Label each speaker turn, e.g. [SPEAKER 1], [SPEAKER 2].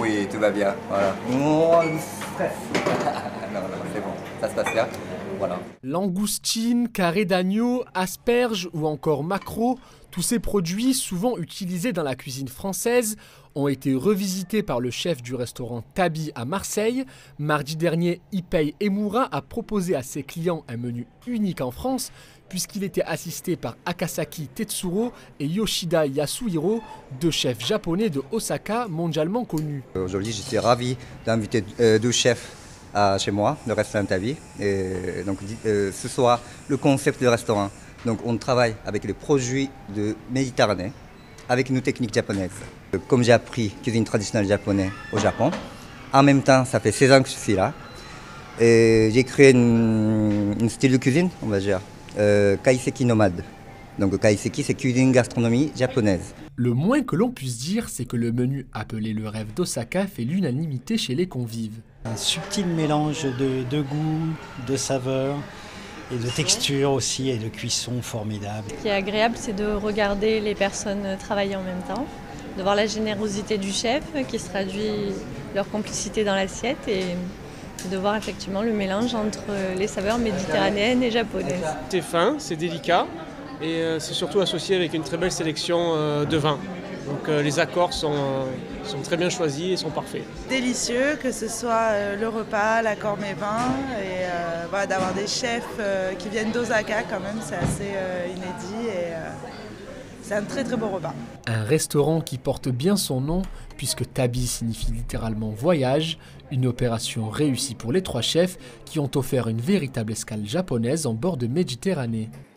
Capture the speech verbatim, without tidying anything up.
[SPEAKER 1] Oui, tout va bien. Voilà. Oh, le stress. non, non, c'est bon, ça se passe bien. Voilà.
[SPEAKER 2] Langoustine, carré d'agneau, asperges ou encore maquereau, tous ces produits, souvent utilisés dans la cuisine française, ont été revisités par le chef du restaurant Tabi à Marseille. Mardi dernier, Ipei Emura a proposé à ses clients un menu unique en France, puisqu'il était assisté par Akasaki Tetsuro et Yoshida Yasuhiro, deux chefs japonais de Osaka mondialement connus.
[SPEAKER 1] Aujourd'hui, je suis ravi d'inviter euh, deux chefs à, chez moi, le restaurant Tabi. Et donc, euh, ce soir, le concept du restaurant. Donc, on travaille avec les produits de Méditerranée, avec nos techniques japonaises. Comme j'ai appris cuisine traditionnelle japonaise au Japon, en même temps, ça fait seize ans que je suis là. Et j'ai créé une, une style de cuisine, on va dire, euh, kaiseki nomade. Donc, kaiseki, c'est cuisine gastronomie japonaise.
[SPEAKER 2] Le moins que l'on puisse dire, c'est que le menu appelé le rêve d'Osaka fait l'unanimité chez les convives.
[SPEAKER 3] Un subtil mélange de, de goût, de saveurs et de texture aussi et de cuisson formidable.
[SPEAKER 4] Ce qui est agréable, c'est de regarder les personnes travailler en même temps, de voir la générosité du chef qui se traduit leur complicité dans l'assiette et de voir effectivement le mélange entre les saveurs méditerranéennes et japonaises.
[SPEAKER 5] C'est fin, c'est délicat et c'est surtout associé avec une très belle sélection de vins. Donc euh, les accords sont, euh, sont très bien choisis et sont parfaits.
[SPEAKER 6] Délicieux, que ce soit euh, le repas, l'accord mets vins, et euh, voilà, d'avoir des chefs euh, qui viennent d'Osaka quand même, c'est assez euh, inédit et euh, c'est un très très beau repas.
[SPEAKER 2] Un restaurant qui porte bien son nom puisque Tabi signifie littéralement voyage, une opération réussie pour les trois chefs qui ont offert une véritable escale japonaise en bord de Méditerranée.